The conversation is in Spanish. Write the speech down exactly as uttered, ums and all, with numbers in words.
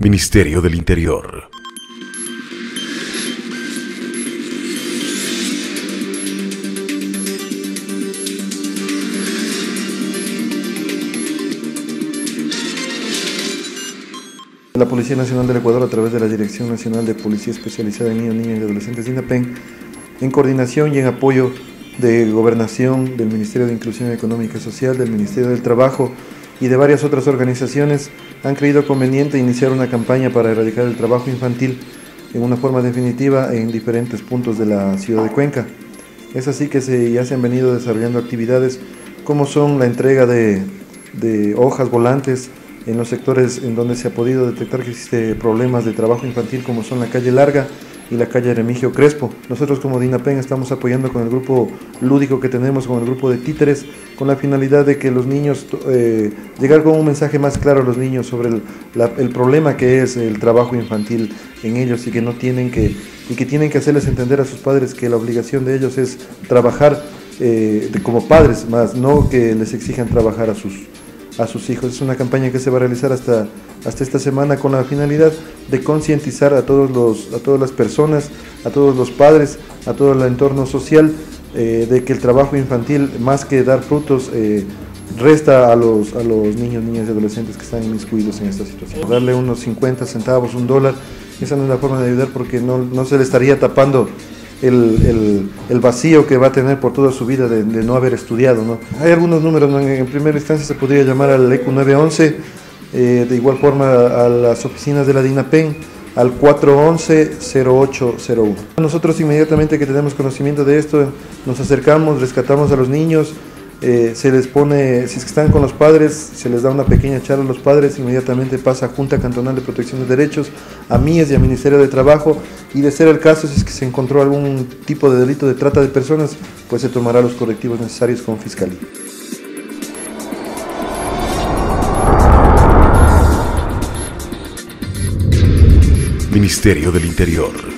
Ministerio del Interior. La Policía Nacional del Ecuador, a través de la Dirección Nacional de Policía Especializada en Niños, Niñas y Adolescentes DINAPEN, en coordinación y en apoyo de Gobernación, del Ministerio de Inclusión Económica y Social, del Ministerio del Trabajo y de varias otras organizaciones, han creído conveniente iniciar una campaña para erradicar el trabajo infantil en una forma definitiva en diferentes puntos de la ciudad de Cuenca. Es así que se, ya se han venido desarrollando actividades como son la entrega de, de hojas volantes en los sectores en donde se ha podido detectar que existe problemas de trabajo infantil, como son la calle Larga y la calle Remigio Crespo. Nosotros como DINAPEN estamos apoyando con el grupo lúdico que tenemos, con el grupo de títeres, con la finalidad de que los niños, eh, llegar con un mensaje más claro a los niños sobre el, la, el problema que es el trabajo infantil en ellos y que no tienen que, y que tienen que hacerles entender a sus padres que la obligación de ellos es trabajar eh, de, como padres, más no que les exijan trabajar a sus a sus hijos. Es una campaña que se va a realizar hasta, hasta esta semana con la finalidad de concientizar a, todos los, a todas las personas, a todos los padres, a todo el entorno social, eh, de que el trabajo infantil, más que dar frutos, eh, resta a los, a los niños, niñas y adolescentes que están inmiscuidos en esta situación. Darle unos cincuenta centavos, un dólar, esa no es la forma de ayudar, porque no, no se le estaría tapando El, el, el vacío que va a tener por toda su vida de, de no haber estudiado, ¿no? Hay algunos números, ¿no? En primera instancia se podría llamar al E Q nueve once, eh, de igual forma a las oficinas de la DINAPEN, al cuatro once, cero ocho cero uno. Nosotros inmediatamente que tenemos conocimiento de esto, nos acercamos, rescatamos a los niños, eh, se les pone, si es que están con los padres, se les da una pequeña charla a los padres, inmediatamente pasa a Junta Cantonal de Protección de Derechos, a M I E S y al Ministerio de Trabajo, y de ser el caso, si es que se encontró algún tipo de delito de trata de personas, pues se tomará los correctivos necesarios con Fiscalía. Ministerio del Interior.